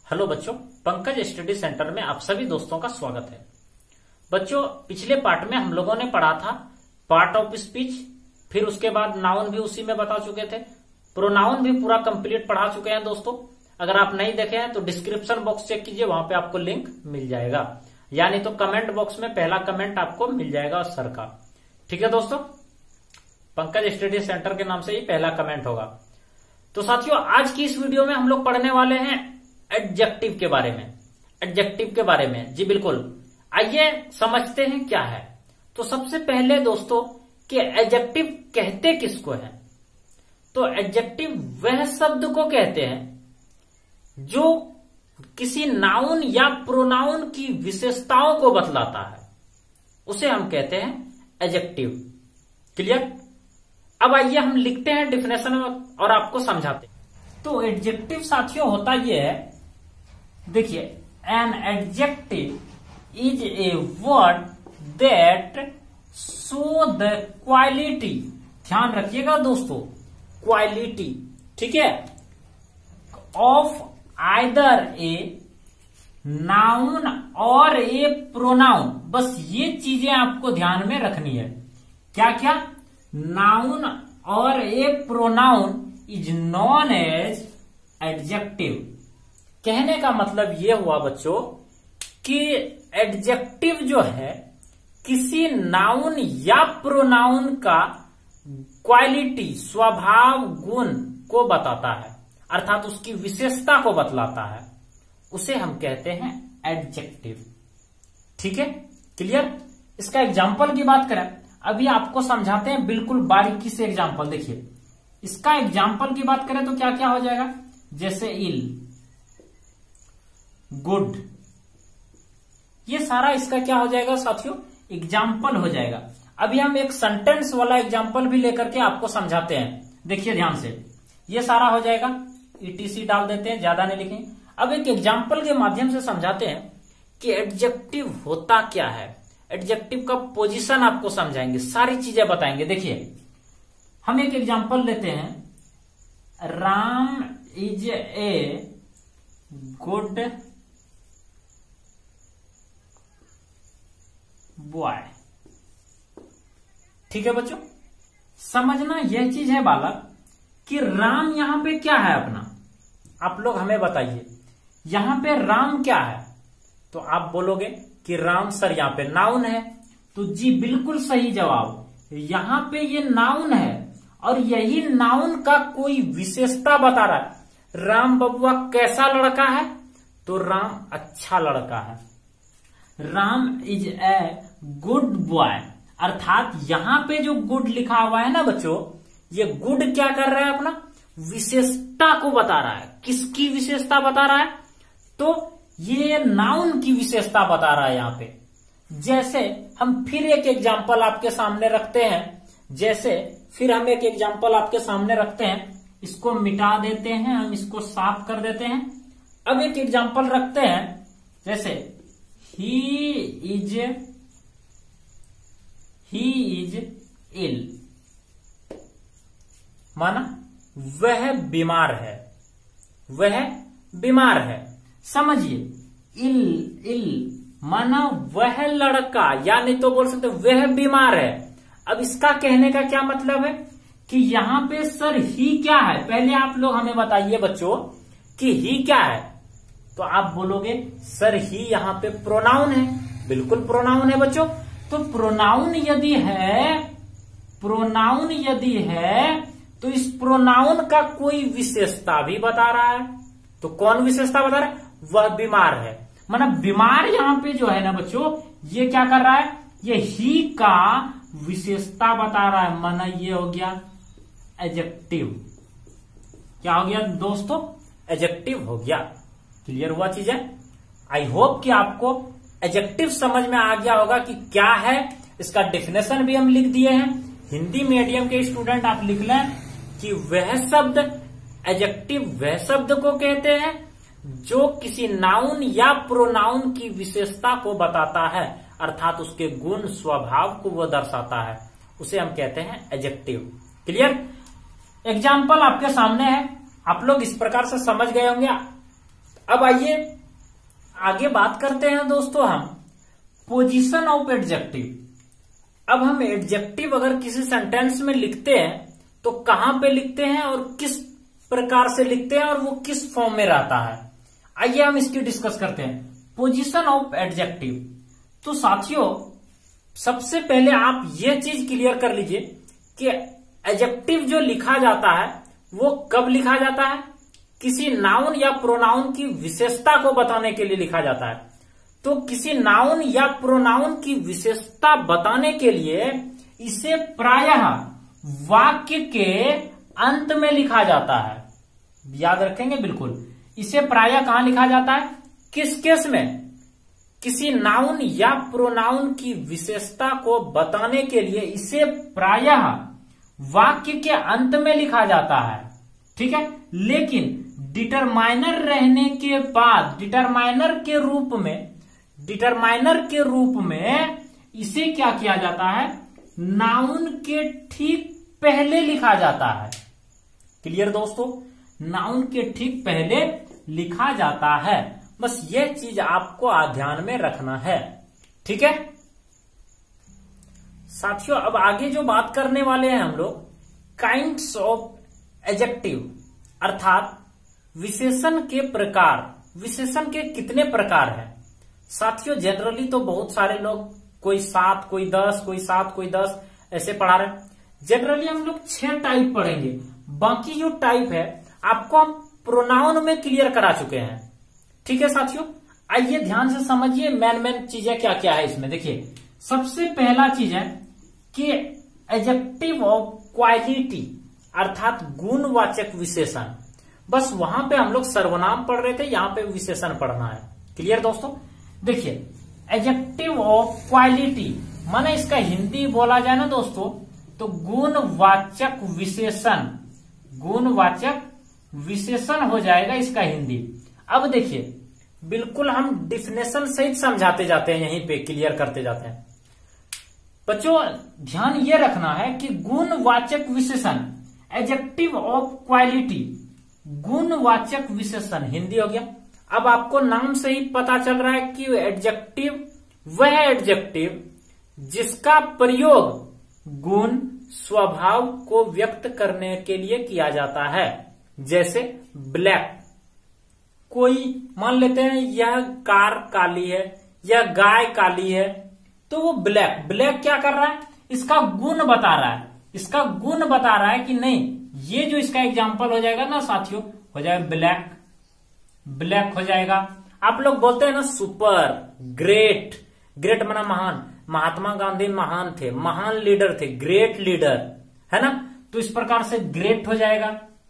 Hello बच्चों, Pankaj study centre में आप सभी दोस्तों का स्वागत है। बच्चों, पिछले पार्ट में हम लोगों ने पढ़ा था पार्ट ऑफ स्पीच, फिर उसके बाद नाउन भी उसी में बता चुके थे, प्रोनाउन भी पूरा कंप्लीट पढ़ा चुके हैं दोस्तों। अगर आप नहीं देखे हैं तो डिस्क्रिप्शन बॉक्स चेक कीजिए, वहां पे आपको लिंक मिल जाएगा, यानी तो कमेंट बॉक्स में पहला कमेंट आपको मिल जाएगा सर का। ठीक है दोस्तों, पंकज स्टडी सेंटर के नाम से ही पहला कमेंट होगा। तो साथियों, आज की इस वीडियो में हम लोग पढ़ने वाले हैं एडजेक्टिव के बारे में। एडजेक्टिव के बारे में, जी बिल्कुल। आइए समझते हैं क्या है। तो सबसे पहले दोस्तों कि एडजेक्टिव कहते किसको है। तो एडजेक्टिव वह शब्द को कहते हैं जो किसी नाउन या प्रोनाउन की विशेषताओं को बतलाता है, उसे हम कहते हैं एडजेक्टिव। क्लियर? अब आइए हम लिखते हैं डिफिनेशन में और आपको समझाते हैं। तो एडजेक्टिव साथियों होता यह है, देखिए, an adjective is a word that show the quality. ध्यान रखिएगा दोस्तों, क्वालिटी, ठीक है, ऑफ आइदर ए नाउन और ए प्रोनाउन। बस ये चीजें आपको ध्यान में रखनी है। क्या क्या? नाउन और a pronoun is known as adjective. कहने का मतलब यह हुआ बच्चों कि एडजेक्टिव जो है किसी नाउन या प्रोनाउन का क्वालिटी, स्वभाव, गुण को बताता है, अर्थात उसकी विशेषता को बतलाता है, उसे हम कहते हैं एडजेक्टिव। ठीक है, क्लियर? इसका एग्जाम्पल की बात करें, अभी आपको समझाते हैं बिल्कुल बारीकी से एग्जाम्पल। देखिए, इसका एग्जाम्पल की बात करें तो क्या क्या हो जाएगा, जैसे इल, गुड, ये सारा इसका क्या हो जाएगा साथियों, एग्जाम्पल हो जाएगा। अभी हम एक सेंटेंस वाला एग्जाम्पल भी लेकर के आपको समझाते हैं। देखिए ध्यान से, ये सारा हो जाएगा, ईटीसी डाल देते हैं, ज्यादा नहीं लिखेंगे। अब एक एग्जाम्पल के माध्यम से समझाते हैं कि एडजेक्टिव होता क्या है, एडजेक्टिव का पोजीशन आपको समझाएंगे, सारी चीजें बताएंगे। देखिए, हम एक एग्जाम्पल लेते हैं, Ram is a good boy. ठीक है बच्चों, समझना यह चीज है बालक कि राम यहां पे क्या है अपना, आप लोग हमें बताइए यहां पे राम क्या है। तो आप बोलोगे कि राम सर यहाँ पे नाउन है, तो जी बिल्कुल सही जवाब। यहां पे ये नाउन है और यही नाउन का कोई विशेषता बता रहा है। राम बबुआ कैसा लड़का है, तो राम अच्छा लड़का है। Ram is a good boy, अर्थात यहां पे जो गुड लिखा हुआ है ना बच्चों, ये गुड क्या कर रहा है, अपना विशेषता को बता रहा है। किसकी विशेषता बता रहा है, तो ये नाउन की विशेषता बता रहा है यहां पे। जैसे हम फिर एक एग्जाम्पल आपके सामने रखते हैं, इसको मिटा देते हैं, हम इसको साफ कर देते हैं। अब एक एग्जाम्पल रखते हैं, जैसे ही इज इल, माना वह बीमार है, वह बीमार है। समझिए, इल माना वह लड़का, या नहीं तो बोल सकते वह बीमार है। अब इसका कहने का क्या मतलब है कि यहां पे सर ही क्या है, पहले आप लोग हमें बताइए बच्चों कि ही क्या है। तो आप बोलोगे सर ही यहां पे प्रोनाउन है, बिल्कुल प्रोनाउन है बच्चों। तो प्रोनाउन यदि है तो इस प्रोनाउन का कोई विशेषता भी बता रहा है। तो कौन विशेषता बता रहा है, वह बीमार है। मतलब बीमार यहां पे जो है ना बच्चों, ये क्या कर रहा है, ये ही का विशेषता बता रहा है, माना ये हो गया एडजेक्टिव। क्या हो गया दोस्तों, एडजेक्टिव हो गया। क्लियर हुआ चीज है? आई होप कि आपको एडजेक्टिव समझ में आ गया होगा कि क्या है। इसका डेफिनेशन भी हम लिख दिए हैं। हिंदी मीडियम के स्टूडेंट आप लिख लें कि वह शब्द, एडजेक्टिव वह शब्द को कहते हैं जो किसी नाउन या प्रोनाउन की विशेषता को बताता है, अर्थात उसके गुण, स्वभाव को वो दर्शाता है, उसे हम कहते हैं एडजेक्टिव। क्लियर? एग्जाम्पल आपके सामने है, आप लोग इस प्रकार से समझ गए होंगे। अब आइए आगे बात करते हैं दोस्तों हम पोजीशन ऑफ एडजेक्टिव। अब हम एडजेक्टिव अगर किसी सेंटेंस में लिखते हैं तो कहां पे लिखते हैं और किस प्रकार से लिखते हैं और वो किस फॉर्म में रहता है, आइए हम इसकी डिस्कस करते हैं। पोजीशन ऑफ एडजेक्टिव, तो साथियों सबसे पहले आप ये चीज क्लियर कर लीजिए कि एडजेक्टिव जो लिखा जाता है वो कब लिखा जाता है, किसी नाउन या प्रोनाउन की विशेषता को बताने के लिए लिखा जाता है। तो किसी नाउन या प्रोनाउन की विशेषता बताने के लिए इसे प्रायः वाक्य के अंत में लिखा जाता है। याद रखेंगे बिल्कुल, इसे प्रायः कहां लिखा जाता है, किस केस में, किसी नाउन या प्रोनाउन की विशेषता को बताने के लिए इसे प्रायः वाक्य के अंत में लिखा जाता है। ठीक है, लेकिन डिटरमाइनर रहने के बाद डिटरमाइनर के रूप में इसे क्या किया जाता है, नाउन के ठीक पहले लिखा जाता है। क्लियर दोस्तों, नाउन के ठीक पहले लिखा जाता है। बस ये चीज आपको ध्यान में रखना है। ठीक है साथियों, अब आगे जो बात करने वाले हैं हम लोग काइंड्स ऑफ एडजेक्टिव, अर्थात विशेषण के प्रकार। विशेषण के कितने प्रकार हैं साथियों? जनरली तो बहुत सारे लोग कोई 7, कोई 10, कोई 7, कोई 10 ऐसे पढ़ा रहे। जनरली हम लोग 6 टाइप पढ़ेंगे, बाकी जो टाइप है आपको हम प्रोनाउन में क्लियर करा चुके हैं। ठीक है साथियों, आइए ध्यान से समझिए मेन चीजें क्या क्या है इसमें। देखिए सबसे पहला चीज है कि एडजेक्टिव ऑफ क्वालिटी, अर्थात गुणवाचक विशेषण। बस वहां पे हम लोग सर्वनाम पढ़ रहे थे, यहां पे विशेषण पढ़ना है। क्लियर दोस्तों, देखिए एडजेक्टिव ऑफ क्वालिटी माने इसका हिंदी बोला जाए ना दोस्तों तो गुणवाचक विशेषण, गुणवाचक विशेषण हो जाएगा इसका हिंदी। अब देखिए बिल्कुल हम डिफिनेशन सहित समझाते जाते हैं, यहीं पे क्लियर करते जाते हैं। बच्चों ध्यान ये रखना है कि गुणवाचक विशेषण, एडजेक्टिव ऑफ क्वालिटी, गुणवाचक विशेषण हिंदी हो गया। अब आपको नाम से ही पता चल रहा है कि एडजेक्टिव वह एडजेक्टिव जिसका प्रयोग गुण स्वभाव को व्यक्त करने के लिए किया जाता है। जैसे ब्लैक, कोई मान लेते हैं यह कार काली है, यह गाय काली है, तो वो ब्लैक, ब्लैक क्या कर रहा है, इसका गुण बता रहा है, इसका गुण बता रहा है कि नहीं, ये जो इसका एग्जाम्पल हो जाएगा ना साथियों, हो जाएगा ब्लैक, ब्लैक हो जाएगा। आप लोग बोलते हैं ना सुपर, ग्रेट, ग्रेट माना महान, महात्मा गांधी महान थे, महान लीडर थे, ग्रेट लीडर, है ना, तो इस प्रकार से ग्रेट हो जाएगा,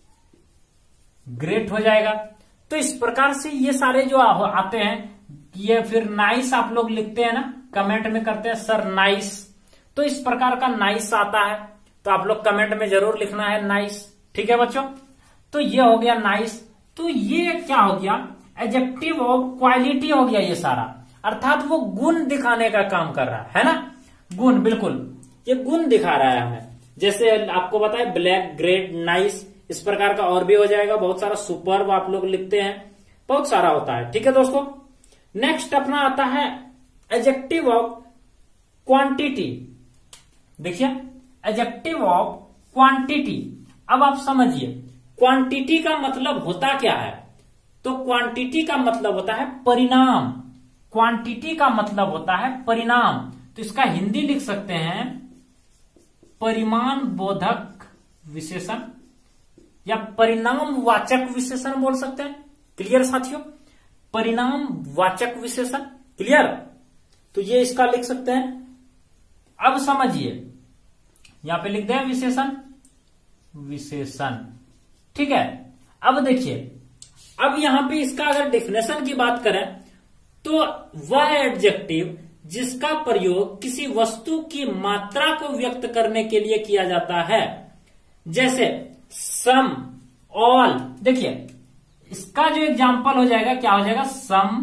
ग्रेट हो जाएगा। तो इस प्रकार से ये सारे जो आते हैं, ये फिर नाइस आप लोग लिखते हैं ना, कमेंट में करते हैं सर नाइस, तो इस प्रकार का नाइस आता है, तो आप लोग कमेंट में जरूर लिखना है नाइस। ठीक है बच्चों, तो ये हो गया नाइस। तो ये क्या हो गया, एडजेक्टिव ऑफ क्वालिटी हो गया ये सारा, अर्थात वो गुण दिखाने का काम कर रहा है ना, गुण, बिल्कुल ये गुण दिखा रहा है हमें। जैसे आपको बताए ब्लैक, ग्रेट, नाइस, इस प्रकार का और भी हो जाएगा बहुत सारा, सुपर्ब आप लोग लिखते हैं, बहुत सारा होता है। ठीक है दोस्तों, नेक्स्ट अपना आता है एडजेक्टिव ऑफ क्वांटिटी। देखिए एडजेक्टिव ऑफ क्वांटिटी, अब आप समझिए क्वांटिटी का मतलब होता क्या है, तो क्वांटिटी का मतलब होता है परिणाम, क्वांटिटी का मतलब होता है परिणाम। तो इसका हिंदी लिख सकते हैं परिमाण बोधक विशेषण या परिणाम वाचक विशेषण बोल सकते हैं। क्लियर साथियों, परिणाम वाचक विशेषण, क्लियर, तो ये इसका लिख सकते हैं। अब समझिए यहां पे लिख दें विशेषण, विशेषण, ठीक है। अब देखिए, अब यहां पे इसका अगर डेफिनेशन की बात करें तो वह एडजेक्टिव जिसका प्रयोग किसी वस्तु की मात्रा को व्यक्त करने के लिए किया जाता है, जैसे सम, ऑल। देखिए इसका जो एग्जाम्पल हो जाएगा क्या हो जाएगा, सम,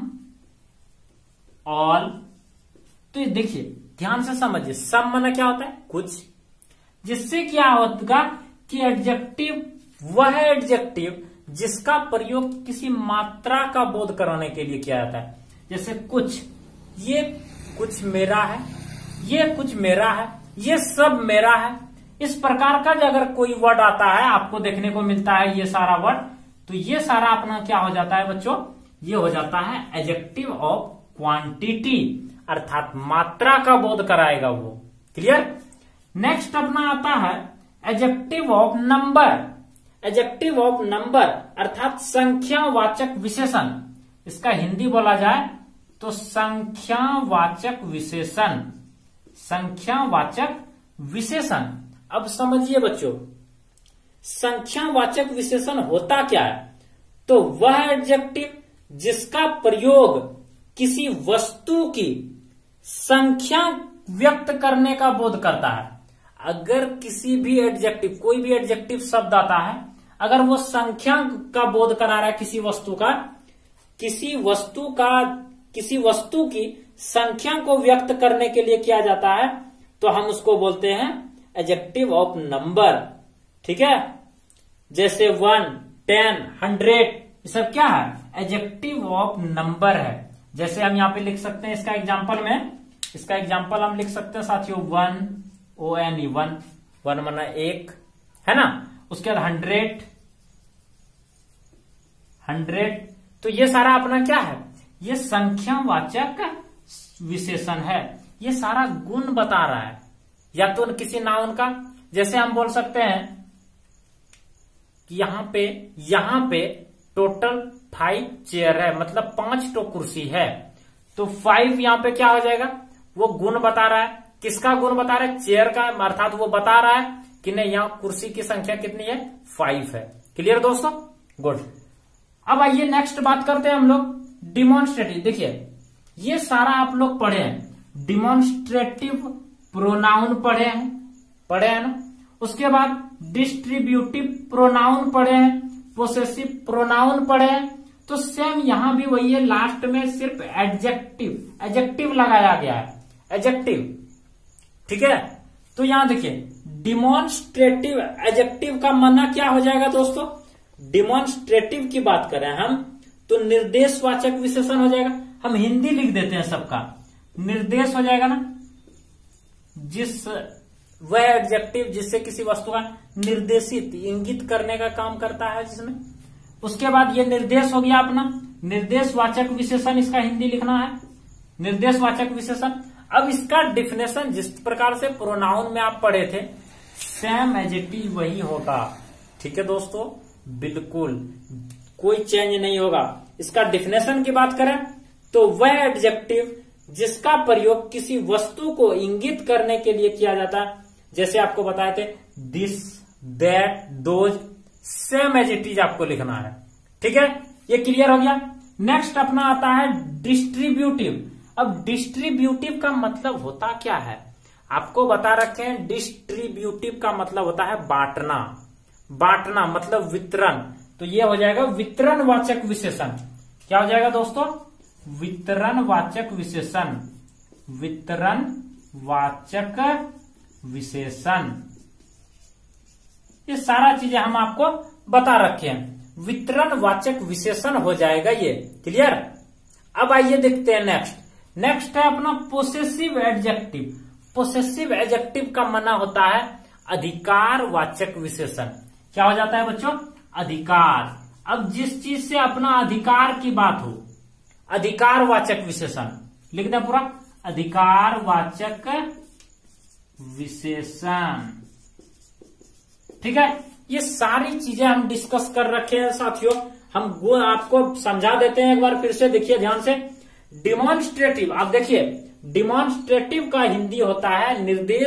ऑल। तो देखिए ध्यान से समझिए, सम माना क्या होता है, कुछ, जिससे क्या होगा कि एडजेक्टिव वह एडजेक्टिव जिसका प्रयोग किसी मात्रा का बोध कराने के लिए किया जाता है। जैसे कुछ, ये कुछ मेरा है, ये कुछ मेरा है, ये सब मेरा है। इस प्रकार का जो अगर कोई वर्ड आता है आपको देखने को मिलता है ये सारा वर्ड, तो ये सारा अपना क्या हो जाता है बच्चों, ये हो जाता है एडजेक्टिव ऑफ क्वांटिटी, अर्थात मात्रा का बोध कराएगा वो। क्लियर। नेक्स्ट अपना आता है adjective of number. Adjective of number अर्थात संख्यावाचक विशेषण, इसका हिंदी बोला जाए तो संख्यावाचक विशेषण। संख्यावाचक विशेषण, अब समझिए बच्चों, संख्यावाचक विशेषण होता क्या है? तो वह एडजेक्टिव जिसका प्रयोग किसी वस्तु की संख्या व्यक्त करने का बोध करता है। अगर किसी भी एडजेक्टिव, कोई भी एडजेक्टिव शब्द आता है, अगर वो संख्या का बोध करा रहा है किसी वस्तु का, किसी वस्तु की संख्या को व्यक्त करने के लिए किया जाता है, तो हम उसको बोलते हैं एडजेक्टिव ऑफ नंबर। ठीक है। जैसे 1, 10, 100, ये सब क्या है? एडजेक्टिव ऑफ नंबर है। जैसे हम यहाँ पे लिख सकते हैं इसका एग्जाम्पल हम लिख सकते हैं साथियों, 1 ONE 1 माना 1 है ना। उसके बाद 100, तो ये सारा अपना क्या है? ये संख्यावाचक विशेषण है। ये सारा गुण बता रहा है, या तो किसी नाउन का। जैसे हम बोल सकते हैं कि यहां पे टोटल 5 चेयर है, मतलब 5 तो कुर्सी है, तो 5 यहां पे क्या हो जाएगा? वो गुण बता रहा है। किसका गुण बता रहा है? चेयर का, अर्थात वो बता रहा है कि नहीं यहां कुर्सी की संख्या कितनी है? 5 है। क्लियर दोस्तों? गुड। अब आइए नेक्स्ट बात करते हैं हम लोग डिमॉन्स्ट्रेटिव। देखिए ये सारा आप लोग पढ़े हैं, डिमॉन्स्ट्रेटिव प्रोनाउन पढ़े हैं ना। उसके बाद डिस्ट्रीब्यूटिव प्रोनाउन पढ़े हैं, पोसेसिव प्रोनाउन पढ़े हैं। तो सेम यहां भी वही है, लास्ट में सिर्फ एडजेक्टिव लगाया गया है, एडजेक्टिव। ठीक है। तो यहां देखिए डिमॉन्स्ट्रेटिव एडजेक्टिव का माना क्या हो जाएगा दोस्तों? डिमॉन्स्ट्रेटिव की बात करें हम तो निर्देशवाचक विशेषण हो जाएगा। हम हिंदी लिख देते हैं सबका, निर्देश हो जाएगा ना, वह एडजेक्टिव जिससे किसी वस्तु का निर्देशित, इंगित करने का काम करता है जिसमें। उसके बाद ये निर्देश हो गया अपना निर्देशवाचक विशेषण, इसका हिंदी लिखना है निर्देशवाचक विशेषण। अब इसका डिफिनेशन जिस प्रकार से प्रोनाउन में आप पढ़े थे, सेम एडजेक्टिव वही होगा। ठीक है दोस्तों, बिल्कुल कोई चेंज नहीं होगा। इसका डिफिनेशन की बात करें तो वह एडजेक्टिव जिसका प्रयोग किसी वस्तु को इंगित करने के लिए किया जाता है, जैसे आपको बताए थे this, that, those, same adjective आपको लिखना है। ठीक है, ये क्लियर हो गया। नेक्स्ट अपना आता है डिस्ट्रीब्यूटिव। अब डिस्ट्रीब्यूटिव का मतलब होता क्या है? आपको बता रखे हैं डिस्ट्रीब्यूटिव का मतलब होता है बांटना। बांटना मतलब वितरण, तो ये हो जाएगा वितरणवाचक विशेषण। क्या हो जाएगा दोस्तों? वितरणवाचक विशेषण। वितरणवाचक विशेषण, ये सारा चीजें हम आपको बता रखे हैं, वितरणवाचक विशेषण हो जाएगा ये। क्लियर। अब आइए देखते हैं नेक्स्ट है अपना पोसेसिव एडजेक्टिव। पोसेसिव एडजेक्टिव का माना होता है अधिकारवाचक विशेषण। क्या हो जाता है बच्चों? अधिकार। अब जिस चीज से अपना अधिकार की बात हो, अधिकारवाचक विशेषण लिखना पूरा, अधिकारवाचक विशेषण। ठीक है, ये सारी चीजें हम डिस्कस कर रखे हैं साथियों। हम वो आपको समझा देते हैं एक बार फिर से, देखिए ध्यान से। डिमॉन्स्ट्रेटिव, आप देखिए डिमॉन्स्ट्रेटिव का हिंदी होता है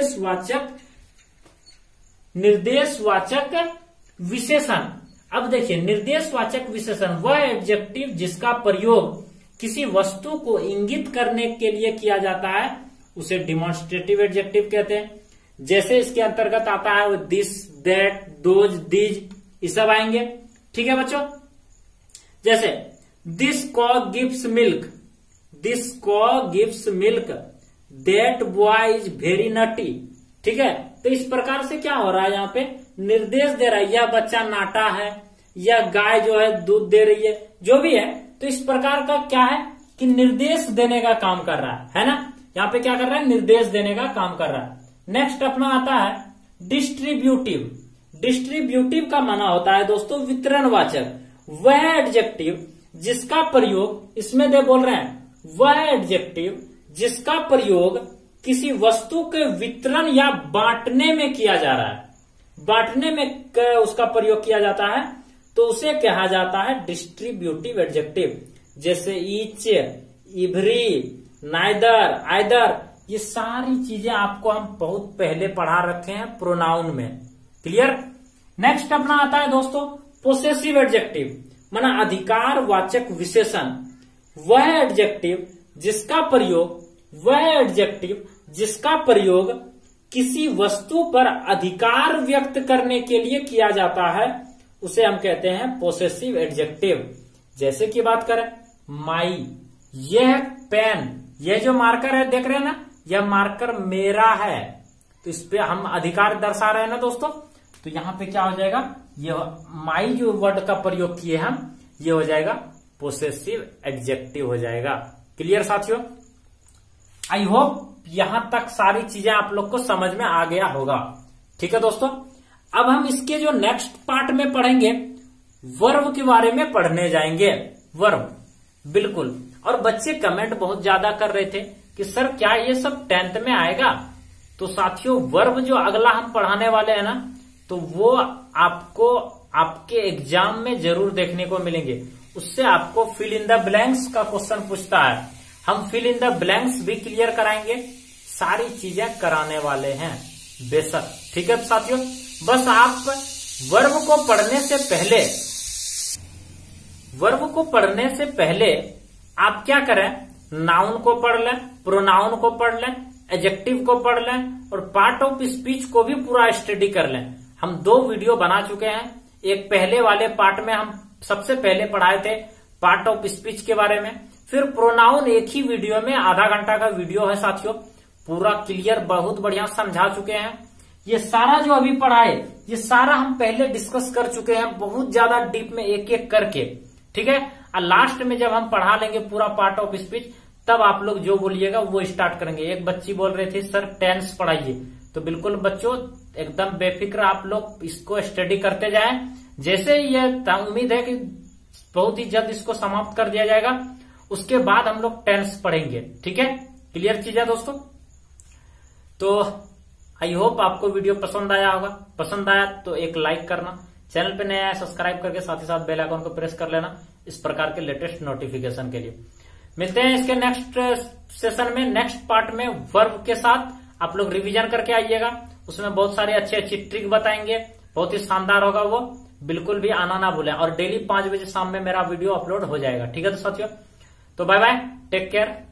निर्देशवाचक विशेषण। अब देखिए निर्देशवाचक विशेषण वह एडजेक्टिव जिसका प्रयोग किसी वस्तु को इंगित करने के लिए किया जाता है, उसे डिमॉन्स्ट्रेटिव एडजेक्टिव कहते हैं। जैसे इसके अंतर्गत आता है दिस, दैट, दोज, दीज, ये सब आएंगे। ठीक है बच्चों। जैसे this cow gives milk, this cow gives milk, that boy is very naughty. ठीक है, तो इस प्रकार से क्या हो रहा है? यहाँ पे निर्देश दे रहा है, यह बच्चा नाटा है, या गाय जो है दूध दे रही है, जो भी है, तो इस प्रकार का क्या है कि निर्देश देने का काम कर रहा है ना। यहाँ पे क्या कर रहा है, निर्देश देने का काम कर रहा है। नेक्स्ट अपना आता है डिस्ट्रीब्यूटिव। डिस्ट्रीब्यूटिव का माना होता है दोस्तों वितरणवाचक, वह एडजेक्टिव जिसका प्रयोग, इसमें दे बोल रहे हैं वह एडजेक्टिव जिसका प्रयोग किसी वस्तु के वितरण या बांटने में किया जा रहा है, बांटने में उसका प्रयोग किया जाता है, तो उसे कहा जाता है डिस्ट्रीब्यूटिव एडजेक्टिव। जैसे ईच, इवरी, नाइदर, आइदर, ये सारी चीजें आपको हम बहुत पहले पढ़ा रखे हैं प्रोनाउन में। क्लियर। नेक्स्ट अपना आता है दोस्तों पोसेसिव एडजेक्टिव, माना अधिकार वाचक विशेषण, वह एडजेक्टिव जिसका प्रयोग, वह एडजेक्टिव जिसका प्रयोग किसी वस्तु पर अधिकार व्यक्त करने के लिए किया जाता है, उसे हम कहते हैं पोसेसिव एडजेक्टिव। जैसे कि बात करें माई, यह पेन, यह जो मार्कर है देख रहे हैं ना, यह मार्कर मेरा है, तो इस पे हम अधिकार दर्शा रहे हैं ना दोस्तों। तो यहां पे क्या हो जाएगा, यह माई जो वर्ड का प्रयोग किए हम, ये हो जाएगा पोसेसिव एडजेक्टिव हो जाएगा। क्लियर साथियों। आई होप यहां तक सारी चीजें आप लोग को समझ में आ गया होगा। ठीक है दोस्तों। अब हम इसके जो नेक्स्ट पार्ट में पढ़ेंगे वर्ब के बारे में पढ़ने जाएंगे। वर्ब, बिल्कुल। और बच्चे कमेंट बहुत ज्यादा कर रहे थे कि सर क्या ये सब 10th में आएगा। तो साथियों वर्ब जो अगला हम पढ़ाने वाले हैं ना, तो वो आपको आपके एग्जाम में जरूर देखने को मिलेंगे। उससे आपको फिल इन द ब्लैंक्स का क्वेश्चन पूछता है, हम फिल इन द ब्लैंक्स भी क्लियर कराएंगे, सारी चीजें कराने वाले हैं बेशक। ठीक है साथियों। बस आप वर्ब को पढ़ने से पहले, वर्ब को पढ़ने से पहले आप क्या करें, नाउन को पढ़ लें, प्रोनाउन को पढ़ लें, एडजेक्टिव को पढ़ लें और पार्ट ऑफ स्पीच को भी पूरा स्टडी कर लें। हम 2 वीडियो बना चुके हैं। एक पहले वाले पार्ट में हम सबसे पहले पढ़ाए थे पार्ट ऑफ स्पीच के बारे में, फिर प्रोनाउन एक ही वीडियो में आधा घंटा का वीडियो है साथियों, पूरा क्लियर बहुत बढ़िया समझा चुके हैं। ये सारा जो अभी पढ़ाए ये सारा हम पहले डिस्कस कर चुके हैं बहुत ज्यादा डीप में एक एक करके। ठीक है। और लास्ट में जब हम पढ़ा लेंगे पूरा पार्ट ऑफ स्पीच, तब आप लोग जो बोलिएगा वो स्टार्ट करेंगे। एक बच्ची बोल रही थी सर टेंस पढ़ाइए, तो बिल्कुल बच्चों एकदम बेफिक्र आप लोग इसको स्टडी करते जाएं। जैसे ही ये उम्मीद है कि बहुत ही जल्द इसको समाप्त कर दिया जाएगा, उसके बाद हम लोग टेंस पढ़ेंगे। ठीक है। क्लियर चीज है दोस्तों। तो आई होप आपको वीडियो पसंद आया होगा। पसंद आया तो एक लाइक करना, चैनल पे नया है सब्सक्राइब करके साथ ही साथ बेल आइकन को प्रेस कर लेना इस प्रकार के लेटेस्ट नोटिफिकेशन के लिए। मिलते हैं इसके नेक्स्ट सेशन में, नेक्स्ट पार्ट में वर्ब के साथ। आप लोग रिवीजन करके आइएगा, उसमें बहुत सारी अच्छी अच्छी ट्रिक बताएंगे, बहुत ही शानदार होगा वो, बिल्कुल भी आना ना भूलें। और डेली 5 बजे शाम में मेरा वीडियो अपलोड हो जाएगा। ठीक है तो साथियों, तो बाय बाय, टेक केयर।